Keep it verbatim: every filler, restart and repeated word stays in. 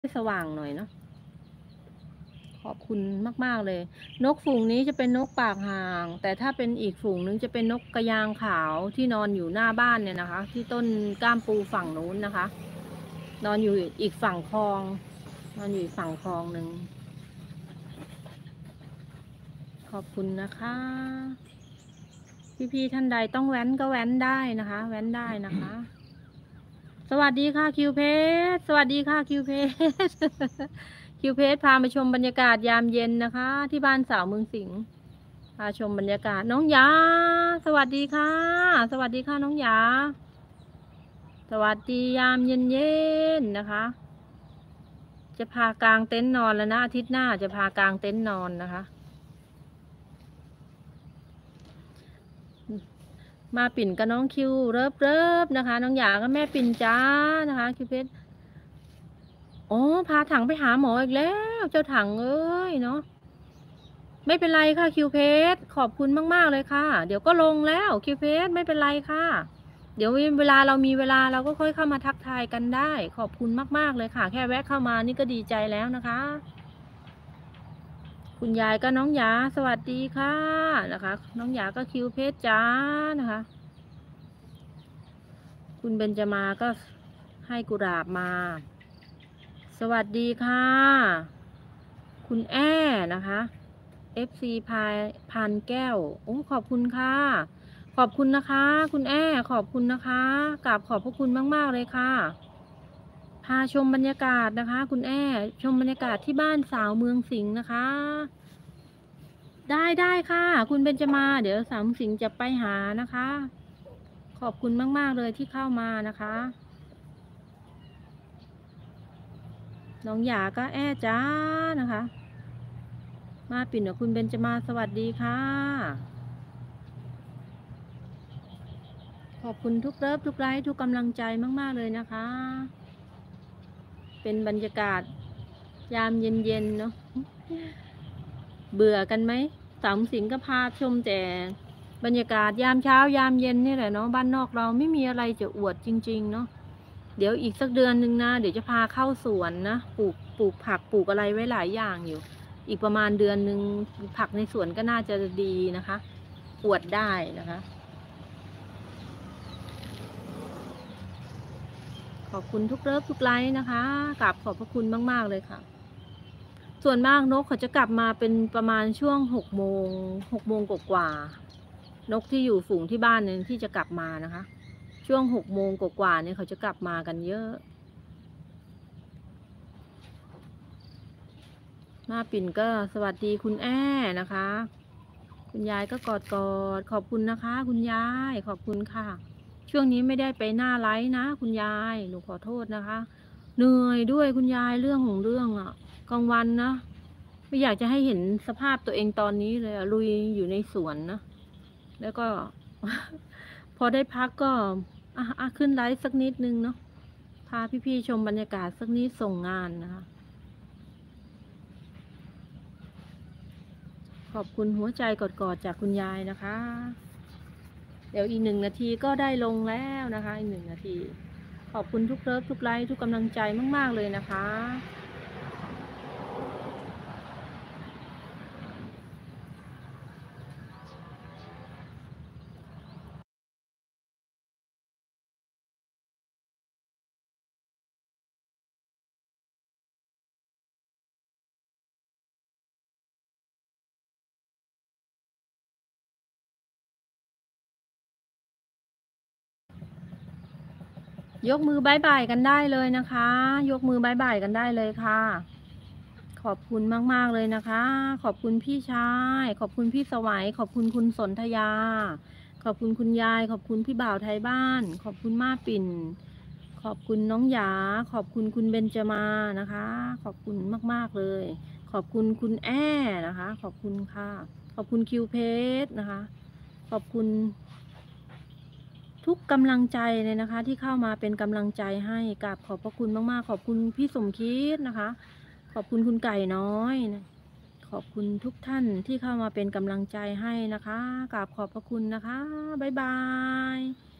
สว่างหน่อยเนาะขอบคุณมากๆเลยนกฝูงนี้จะเป็นนกปากห่าง แต่ถ้าเป็นอีกฝูงหนึ่งจะเป็นนกกระยางขาวที่นอนอยู่หน้าบ้านเนี่ยนะคะที่ต้นกล้ามปูฝั่งนู้นนะคะนอนอยู่อีกฝั่งคลองนอนอยู่อีกฝั่งคลองหนึ่งขอบคุณนะคะพี่ๆท่านใดต้องแว้นก็แว้นได้นะคะแว้นได้นะคะสวัสดีค่ะคิวเพชรสวัสดีค่ะคิวเพชรคิวเพชรพามาชมบรรยากาศยามเย็นนะคะที่บ้านสาวเมืองสิงห์พาชมบรรยากาศน้องหยาสวัสดีค่ะสวัสดีค่ะน้องหยาสวัสดียามเย็นๆนะคะจะพากางเต็นท์นอนแล้วนะอาทิตย์หน้าจะพากางเต็นท์นอนนะคะมาปิ่นกับน้องคิวเริบเริบนะคะน้องหยากับแม่ปิ่นจ้านะคะคิวเพชรโอ้พาถังไปหาหมออีกแล้วเจ้าถังเอ้ยเนาะไม่เป็นไรค่ะคิวเพชรขอบคุณมากๆเลยค่ะเดี๋ยวก็ลงแล้วคิวเพชรไม่เป็นไรค่ะเดี๋ยวเวลาเรามีเวลาเราก็ค่อยเข้ามาทักทายกันได้ขอบคุณมากๆเลยค่ะแค่แวะเข้ามานี่ก็ดีใจแล้วนะคะคุณยายก็น้องหยาสวัสดีค่ะนะคะน้องหยาก็คิวเพชรจ้านะคะคุณเบญจมาก็ให้กุหลาบมาสวัสดีค่ะคุณแอ้นะคะ เอฟ ซี พายพานแก้วโอ้ขอบคุณค่ะขอบคุณนะคะคุณแอ้ขอบคุณนะคะกราบขอบพระคุณมากๆเลยค่ะพาชมบรรยากาศนะคะคุณแอ้ชมบรรยากาศที่บ้านสาวเมืองสิงห์นะคะได้ได้ค่ะคุณเบญจมาเดี๋ยวสาวเมืองสิงห์จะไปหานะคะขอบคุณมากๆเลยที่เข้ามานะคะน้องหยาก็แอ้จ้านะคะมาปิ่นกับคุณเบญจมาสวัสดีค่ะขอบคุณทุกเลิฟทุกไลค์ทุกกำลังใจมากๆเลยนะคะเป็นบรรยากาศยามเย็นๆเนาะเบื่อกันไหมสามสิงก็พาชมแต่บรรยากาศยามเช้ายามเย็นนี่แหละเนาะบ้านนอกเราไม่มีอะไรจะอวดจริงๆเนาะเดี๋ยวอีกสักเดือนหนึ่งนะเดี๋ยวจะพาเข้าสวนนะปลูกปลูกผักปลูกอะไรไว้หลายอย่างอยู่อีกประมาณเดือนหนึ่งผักในสวนก็น่าจะดีนะคะอวดได้นะคะขอบคุณทุกเลิฟทุกไลค์นะคะกราบขอบพระคุณมากๆเลยค่ะ ส่วนมากนกเขาจะกลับมาเป็นประมาณช่วงหกโมงหกโมงกว่าๆนกที่อยู่ฝูงที่บ้านเนี่ยที่จะกลับมานะคะช่วงหกโมงกว่าๆเนี่ยเขาจะกลับมากันเยอะมาปิ่นก็สวัสดีคุณแอ้นะคะคุณยายก็กอดกอดขอบคุณนะคะคุณยายขอบคุณค่ะช่วงนี้ไม่ได้ไปหน้าไลฟ์นะคุณยายหนูขอโทษนะคะเหนื่อยด้วยคุณยายเรื่องของเรื่องอ่ะกลางวันนะ ไม่อยากจะให้เห็นสภาพตัวเองตอนนี้เลยอะลุยอยู่ในสวนนะแล้วก็พอได้พักก็อ่ะอ่ะขึ้นไลฟ์สักนิดนึงเนาะพาพี่ๆชมบรรยากาศสักนิดส่งงานนะคะขอบคุณหัวใจกอดๆจากคุณยายนะคะเดี๋ยวอีกหนึ่งนาทีก็ได้ลงแล้วนะคะอีกหนึ่งนาทีขอบคุณทุกเลิฟทุกไลค์ทุกกำลังใจมากๆเลยนะคะยกมือบายบายกันได้เลยนะคะยกมือบายบายกันได้เลยค่ะ ขอบคุณมากๆเลยนะคะ ขอบคุณพี่ชาย ขอบคุณพี่สวัย ขอบคุณคุณสนธยา ขอบคุณคุณยาย ขอบคุณพี่บ่าวไทยบ้าน ขอบคุณมาปิ่น ขอบคุณน้องหยา ขอบคุณคุณเบญจมานะคะ ขอบคุณมากๆเลย ขอบคุณคุณแอ้นะคะ ขอบคุณค่ะ ขอบคุณคิวเพชรนะคะ ขอบคุณทุกกำลังใจเลยนะคะที่เข้ามาเป็นกำลังใจให้กับขอบพระคุณมากๆ ขอบคุณพี่สมคิดนะคะ ขอบคุณคุณไก่น้อยนะขอบคุณทุกท่านที่เข้ามาเป็นกำลังใจให้นะคะกราบขอบพระคุณนะคะบ๊ายบาย